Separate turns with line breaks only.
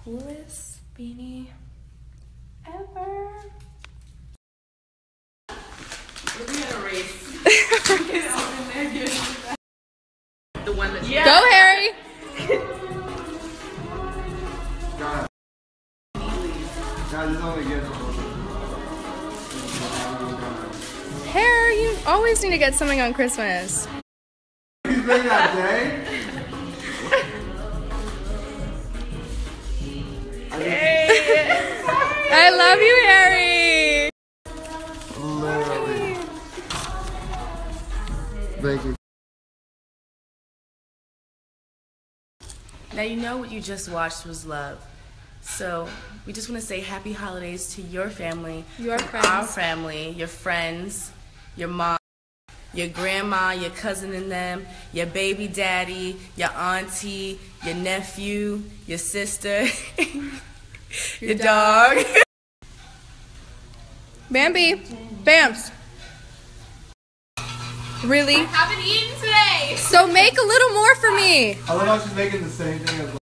coolest beanie ever.
We're gonna race. The one that
Go, Harry! Harry, you always need to get something on Christmas.
He's been that day.
I love you, Harry!
Literally. Thank you.
Now you know what you just watched was love. So we just want to say happy holidays to your family,
Your friends.
our family, your friends, your mom, your grandma, your cousin and them, your baby daddy, your auntie, your nephew, your sister, your dog.
Bambi, Bams. Really?
I haven't eaten today.
So make a little more for me.
I love how she's making the same thing as